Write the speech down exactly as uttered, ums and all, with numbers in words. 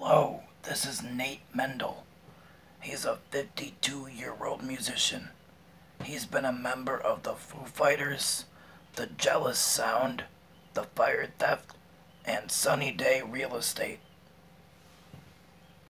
Hello, this is Nate Mendel. He's a fifty-two-year-old musician. He's been a member of the Foo Fighters, the Jealous Sound, the Fire Theft, and Sunny Day Real Estate.